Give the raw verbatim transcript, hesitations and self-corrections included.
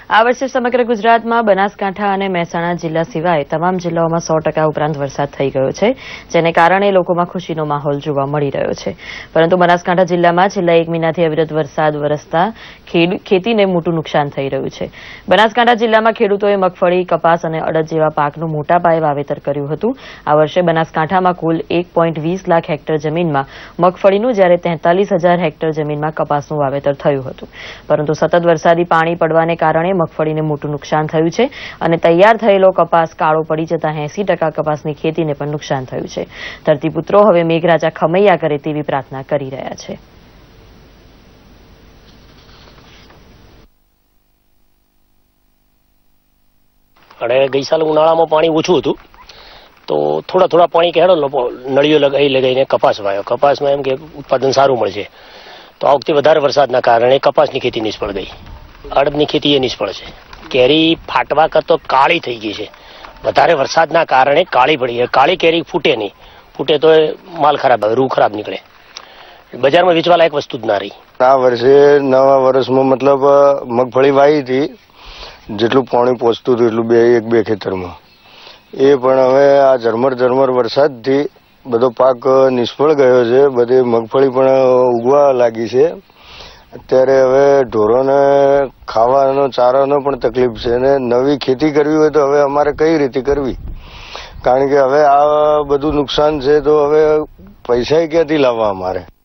આ વર્ષે સમગ્ર ગુજરાતમાં બનાસકાંઠા અને મહેસાણા જિલ્લા સિવાય તમામ જિલ્લાઓમાં સો ટકા ઉપરાંત વરસાદ થઈ ગયો છે, જેને કારણે લોકોમાં ખુશીનો માહોલ જોવા મળી રહ્યો છે. પરંતુ બનાસકાંઠા જિલ્લામાં છેલ્લા એક મહિનાથી અવિરત વરસાદ વરસતા ખેતીને મોટું નુકસાન થઈ રહ્યું છે. બનાસકાંઠા જિલ્લામાં ખેડૂતોએ મગફળી, કપાસ અને અડદ જેવા પાકનું મોટા પાયે વાવેતર કર્યું હતું. આ વર્ષે બનાસકાંઠામાં કુલ એક પોઈન્ટ વીસ લાખ હેક્ટર જમીનમાં મગફળીનું જ્યારે તેતાલીસ હજાર હેક્ટર જમીનમાં કપાસનું વાવેતર થયું હતું. પરંતુ સતત વરસાદી પાણી પડવાને કારણે મગફળીને મોટું નુકસાન થયું છે અને તૈયાર થયેલો કપાસ કાળો પડી જતા એસી ટકા કપાસની ખેતીને પણ નુકસાન થયું છે. ધરતીપુત્રો હવે મેઘરાજા ખમૈયા કરે તેવી પ્રાર્થના કરી રહ્યા છે. અને ગઈ સાલ ઉનાળામાં પાણી ઓછું હતું તો થોડા થોડા પાણી કે હેડો નળીઓ લગાવી લગાવીને કપાસ વાયો. કપાસમાં એમ કે ઉત્પાદન સારું મળશે. તો આ વખતે વધારે વરસાદના કારણે કપાસની ખેતી નિષ્ફળ ગઈ. અડદની ખેતી એ નિષ્ફળ છે. કેરી ફાટવા કરતો કાળી થઈ ગઈ છે. વધારે વરસાદના કારણે કાળી પડી ગઈ. કાળી કેરી ફૂટે નહીં. ફૂટે તો માલ ખરાબ આવે, રૂ ખરાબ નીકળે. બજારમાં વેચવા લાયક વસ્તુ જ ના રહી. આ વર્ષે નવા વર્ષમાં મતલબ મગફળી વાવી હતી, જેટલું પાણી પહોંચતું હતું એટલું બે એક બે ખેતરમાં, એ પણ હવે આ ઝરમર ઝરમર વરસાદથી બધો પાક નિષ્ફળ ગયો છે. બધી મગફળી પણ ઉગવા લાગી છે. અત્યારે હવે ઢોરોને ખાવાનો ચારાનો પણ તકલીફ છે અને નવી ખેતી કરવી હોય તો હવે અમારે કઈ રીતે કરવી? કારણ કે હવે આ બધું નુકસાન છે તો હવે પૈસા ક્યાંથી લાવવા અમારે?